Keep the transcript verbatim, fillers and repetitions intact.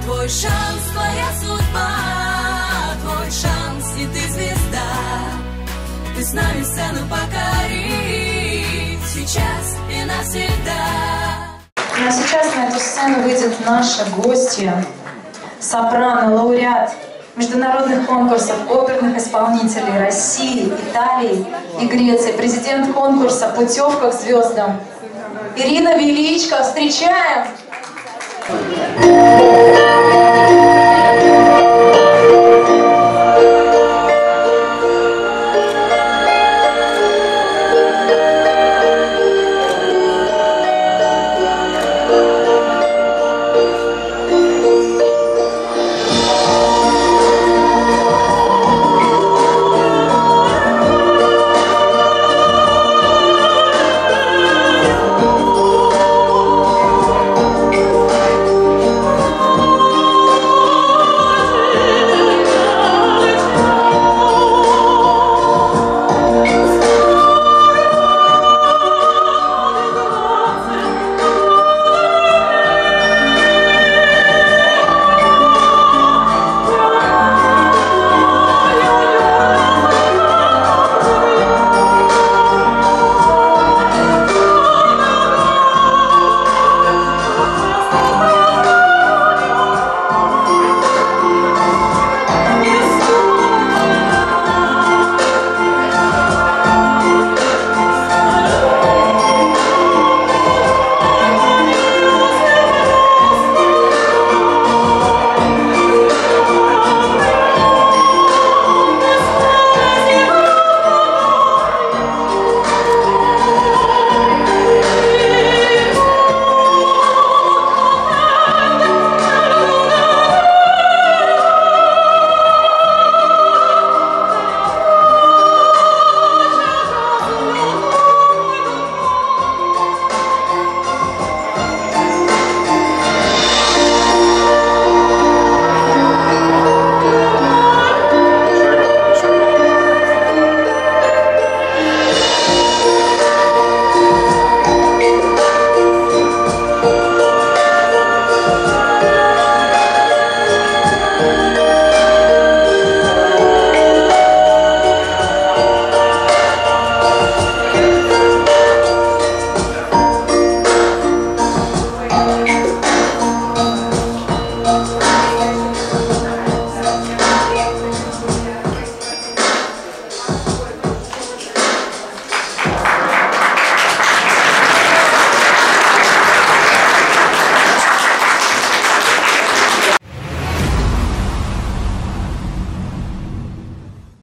Твой шанс, твоя судьба, твой шанс, и ты звезда. Ты с нами сцену покори, сейчас и навсегда. Ну а сейчас на эту сцену выйдет наша гостья, сопрано, лауреат международных конкурсов оперных исполнителей России, Италии и Греции, президент конкурса «Путевка к звездам» Ирина Величко. Встречаем!